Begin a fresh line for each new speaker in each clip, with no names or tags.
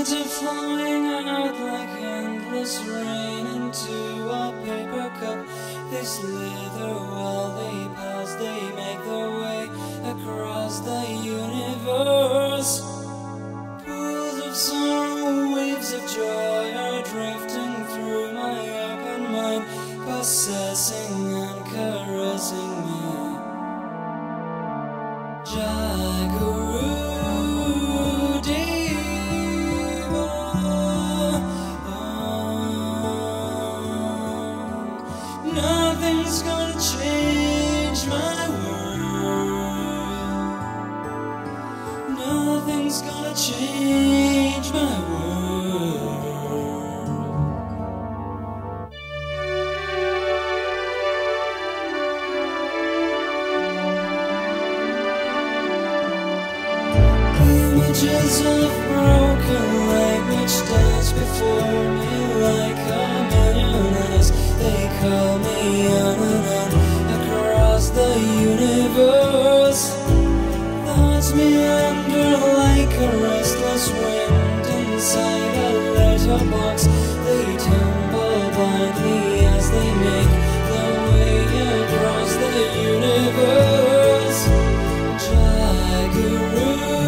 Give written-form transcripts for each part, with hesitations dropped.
Words are flowing out like endless rain into a paper cup. They slither while they pass, they make their way across the universe. Pools of sorrow, waves of joy are drifting through my open mind, possessing and caressing me. Jaguru Deva, nothing's gonna change my world. Nothing's gonna change my world. Images of broken language dance before me like a million eyes. They call me on and on across the universe. Thoughts meander like a restless wind inside a letterbox. They tumble blindly as they make their way across the universe. Jaguru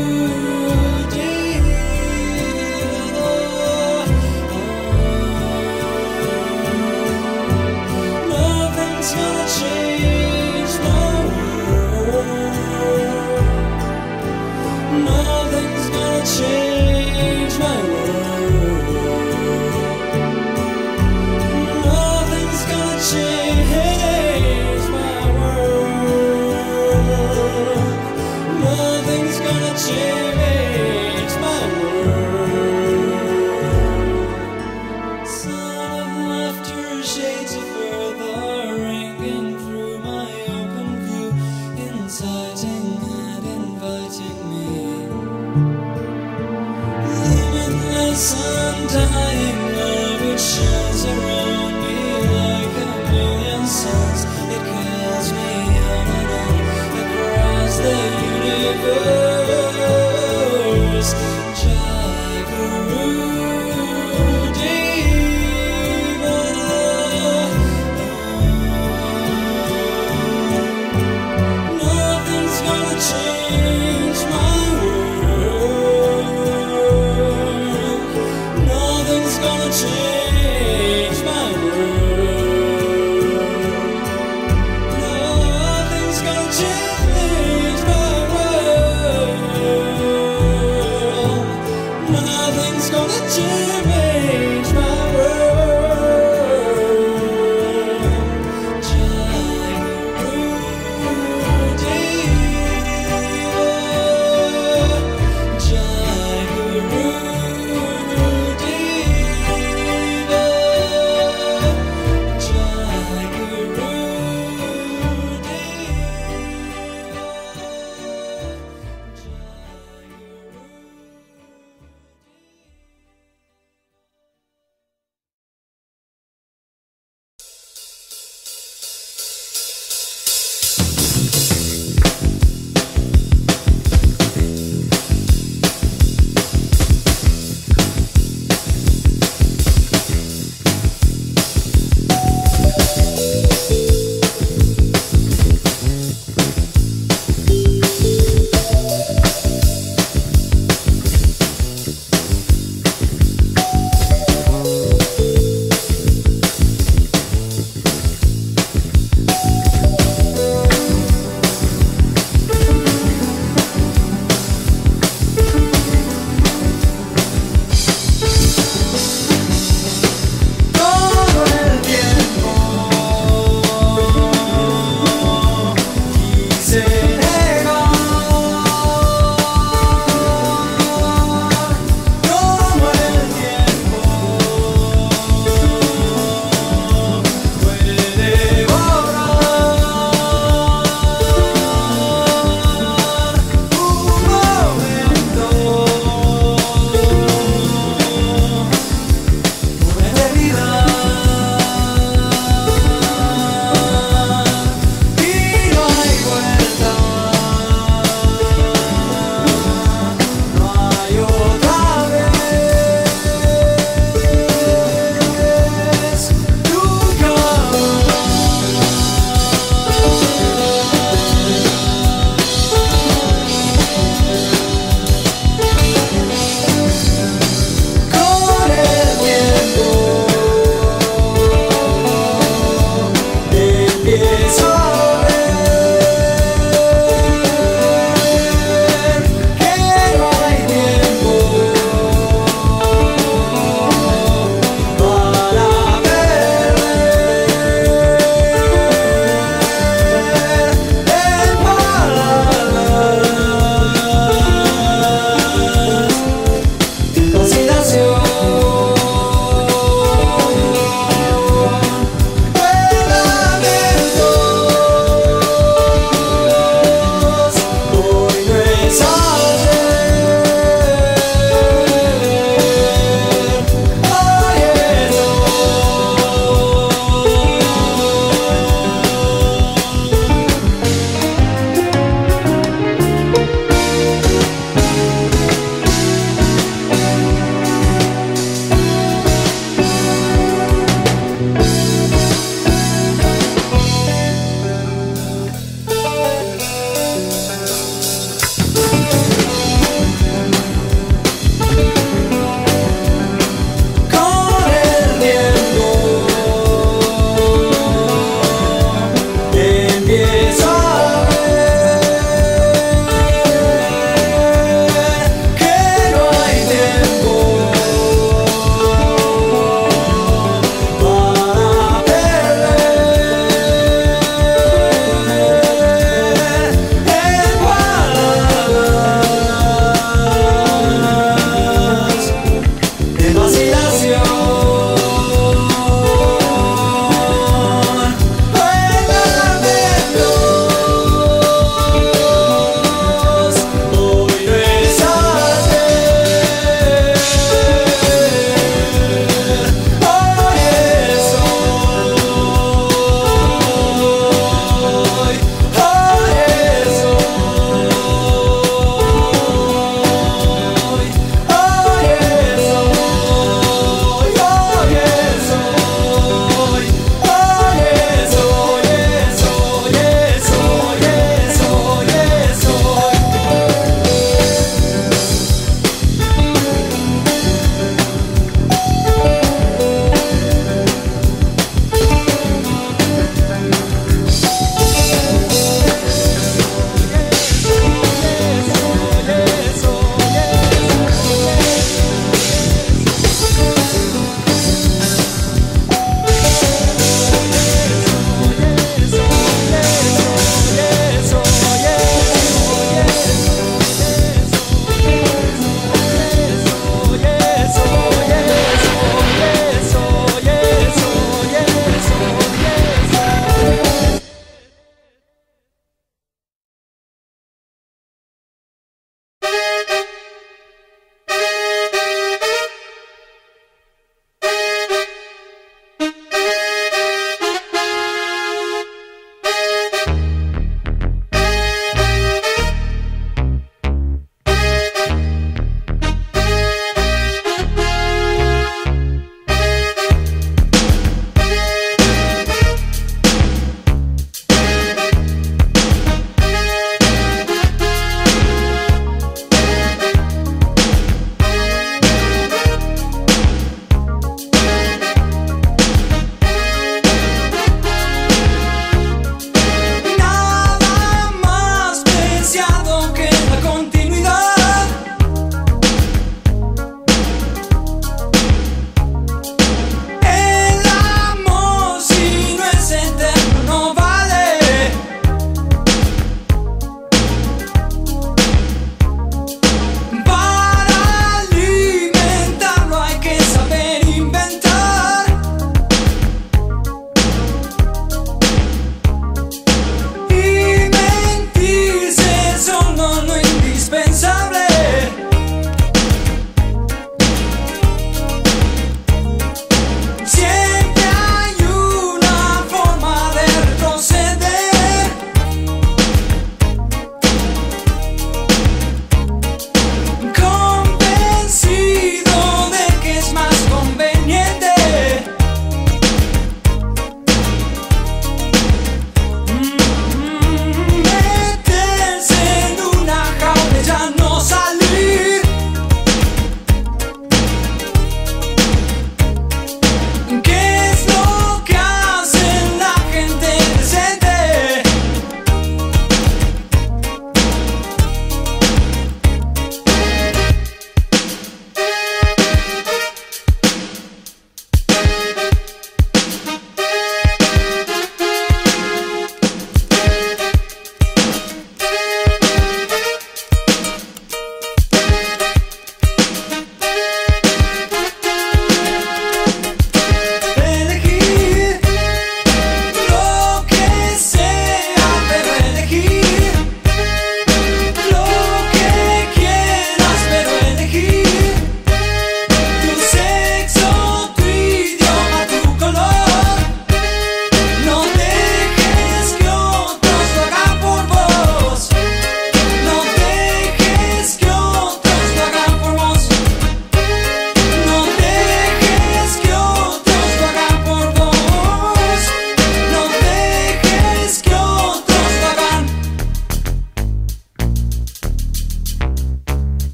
change my world. Nothing's gonna change my world. Nothing's gonna change my world. Sound of laughter, shades of further ringing through my open view, inciting and inviting me. Undying love, it shines around me like a million suns. It calls me on and on across the universe. Jaguru Deva, nothing's gonna change my change my world.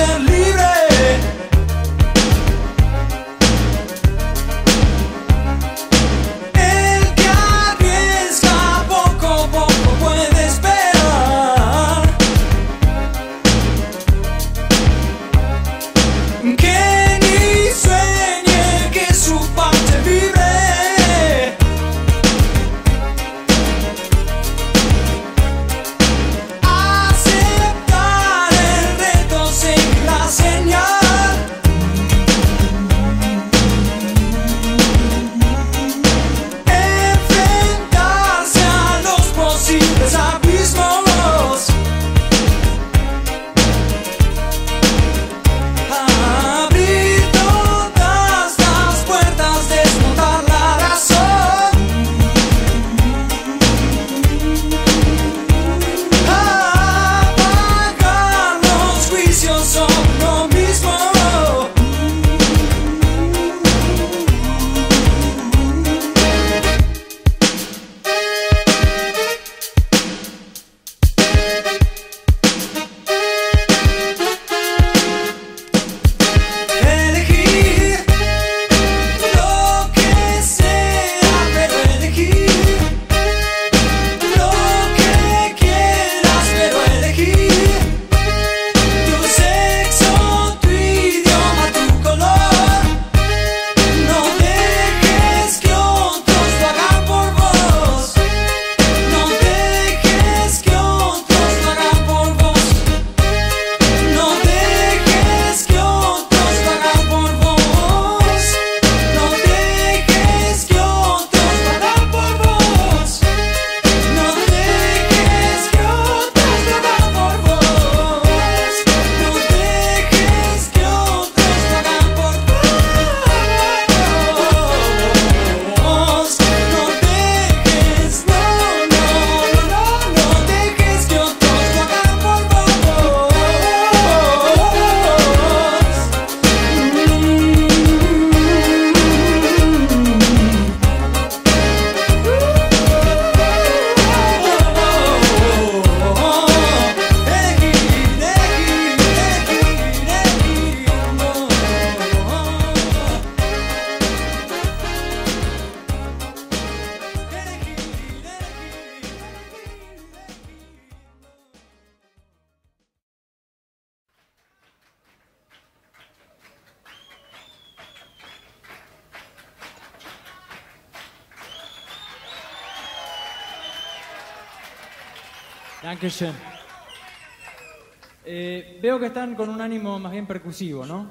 ser libre. El que arriesga poco a poco puede esperar. Que ni sueñe que su parte vibre. Aceptar el reto, seguir la señal. Enfrentarse a los posibles abismos. Abrir todas las puertas, desmontar la razón. Apagar los juicios sobre uno mismo. Elegir lo que sea, pero elegir lo que quieras, pero elegir tu sexo, tu idioma, tu color. No dejes que otros lo hagan por vos. No dejes que otros lo hagan por vos. No dejes que otros lo hagan por vos. No dejes que otros lo hagan por vos. No dejes que otros lo hagan por vos. No dejes que otros lo hagan por vos. No dejes, no dejes que otros lo hagan por vos.
Dankeschön. Veo que están con un ánimo más bien percusivo, ¿no?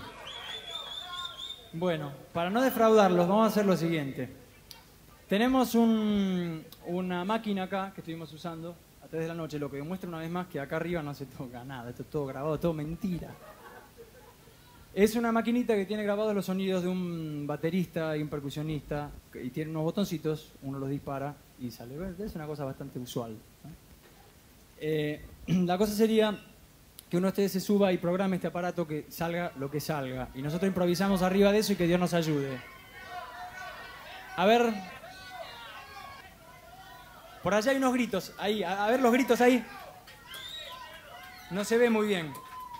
Bueno, para no defraudarlos, vamos a hacer lo siguiente. Tenemos una máquina acá que estuvimos usando a 3 de la noche, lo que demuestra una vez más que acá arriba no se toca nada, esto es todo grabado, todo mentira. Es una maquinita que tiene grabados los sonidos de un baterista y un percusionista y tiene unos botoncitos, uno los dispara y sale. Es una cosa bastante usual, ¿no? La cosa sería que uno de ustedes se suba y programe este aparato que salga lo que salga. Y nosotros improvisamos arriba de eso y que Dios nos ayude. A ver. Por allá hay unos gritos. Ahí, a ver los gritos ahí. No se ve muy bien.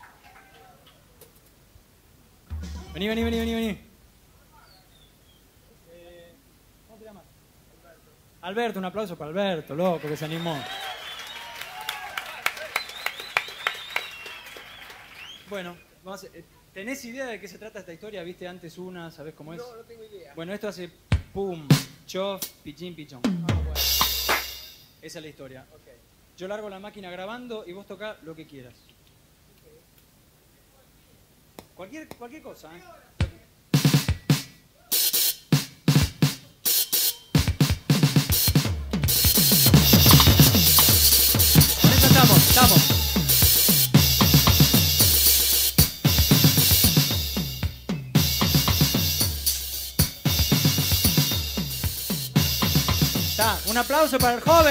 Vení, vení, vení, vení, vení. ¿Cómo te llamas? Alberto, un aplauso para Alberto, loco, que se animó. Bueno, vamos a, ¿tenés idea de qué se trata esta historia? ¿Viste antes una? ¿Sabés cómo es?
No tengo idea.
Bueno, esto hace pum, chof, pichín, pichón.
Bueno.
Esa es la historia.
Okay.
Yo largo la máquina grabando y vos tocás lo que quieras. Cualquier cosa, ¿eh? Con eso estamos. Un aplauso para el joven.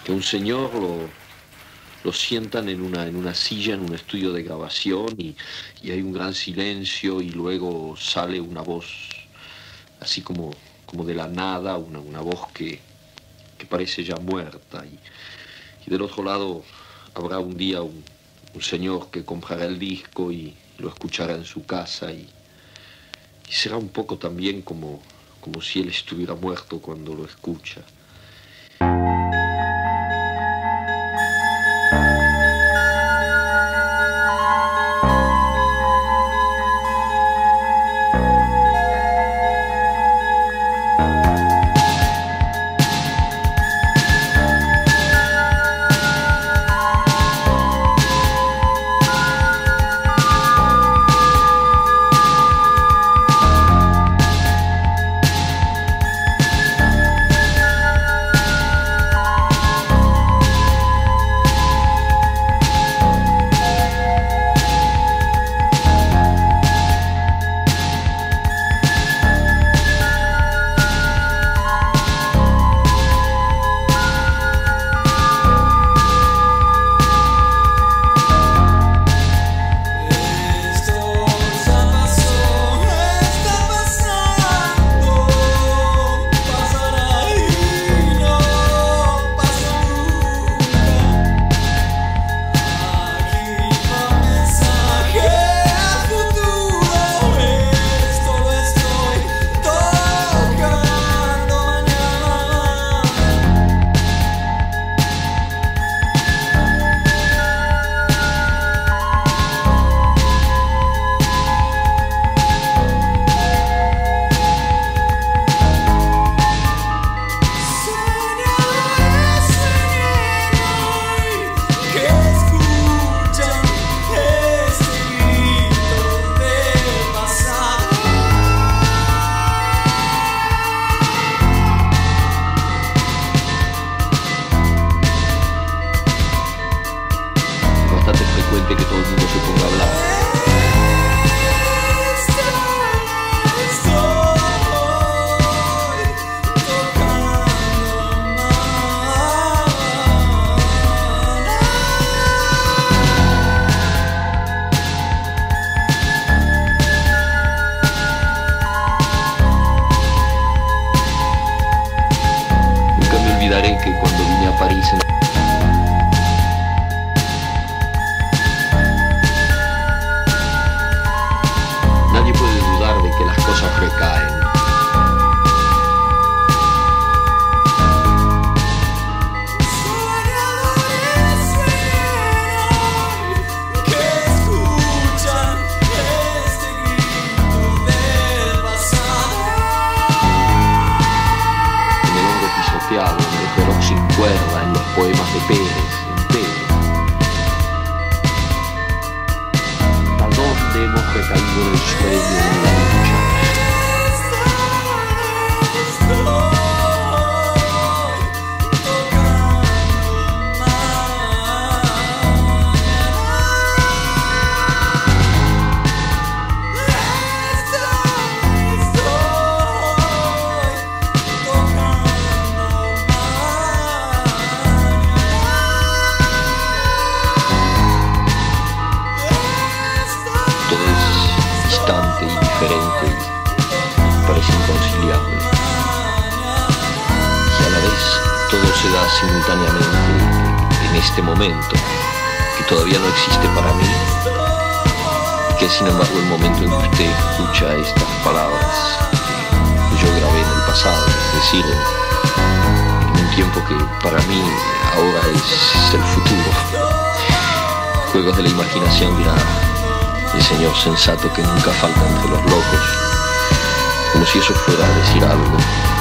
que un señor lo sientan en una silla en un estudio de grabación y hay un gran silencio y luego sale una voz así como de la nada, una voz que parece ya muerta. Y del otro lado habrá un día un señor que comprará el disco y lo escuchará en su casa y será un poco también como si él estuviera muerto cuando lo escucha. Que todo el mundo se ponga a hablar. Nunca me olvidaré que cuando vine a París nadie puede dudar de que las cosas recaen.
Que escuchan este grito del pasado.
En el hombro pisoteado, en el reloj sin cuerda, en los poemas de Pérez, en Pérez. ¿Hasta dónde hemos recaído en el sueño, en la lucha? Todo es distante y diferente y parece inconciliable. Y a la vez todo se da simultáneamente en este momento, que todavía no existe para mí, y que es sin embargo el momento en que usted escucha estas palabras que yo grabé en el pasado, es decir, en un tiempo que para mí ahora es el futuro. Juegos de la imaginación, dirá el señor sensato que nunca falta entre los locos, como si eso fuera a decir algo.